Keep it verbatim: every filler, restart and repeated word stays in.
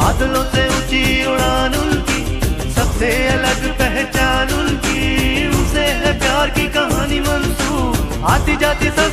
बादलों से ऊंची उड़ान उनकी, सबसे अलग पहचान उनकी, उनसे है प्यार की कहानी मंसूब, आती जाती सब